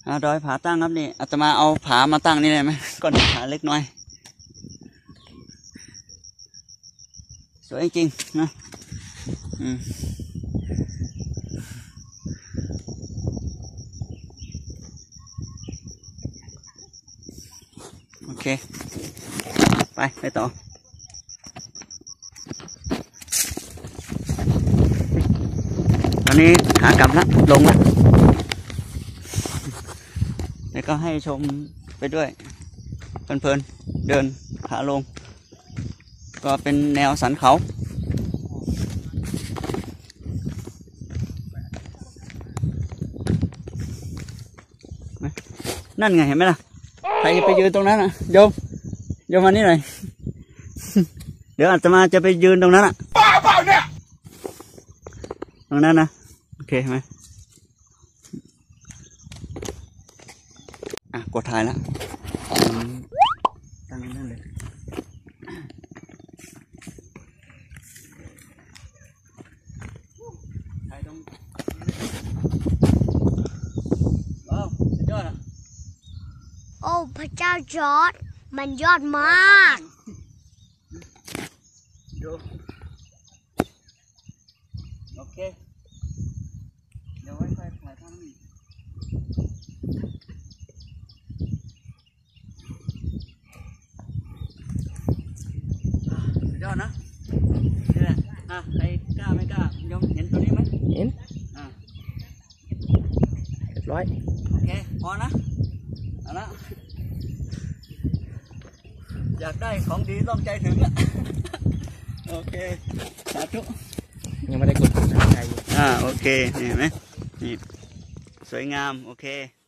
ดอยผาตั้งครับนี่อาตมาเอาผามาตั้งนี่ได้ไหมก้อนผาเล็กน้อยสวยจริงนะโอเคไปต่อตอนนี้ขากลับแล้วลงแล้วแล้วก็ให้ชมไปด้วยเพลินๆเดินขาลงก็เป็นแนวสันเขานั่นไงเห็นไหมล่ะใครจะไปยืนตรงนั้นอ่ะโยมมานี่หน่อยเดี๋ยวอาตมาจะไปยืนตรงนั้นอ่ะป้าเปล่าเนี่ยตรงนั้นนะโอเคไหมกดถ่ายแล้วตั้งนั่นเลยถ่ายตรงว้าวสุดยอดอ่ะโอ้พระเจ้าจอร์จมันยอดมากดูโอเคเดี๋ยวไว้ถ่ายทางนี้สุดยอดนะนี่แหละใครกล้าไม่กล้ายมเห็นตัวนี้ไหมเห็นเรียบร้อยโอเคพอนะเอาละอยากได้ของดีต้องใจถึงอะโอเคสาธุยังไม่ได้กดใจโอเคนี่เห็นไหมนี่สวยงามโอเค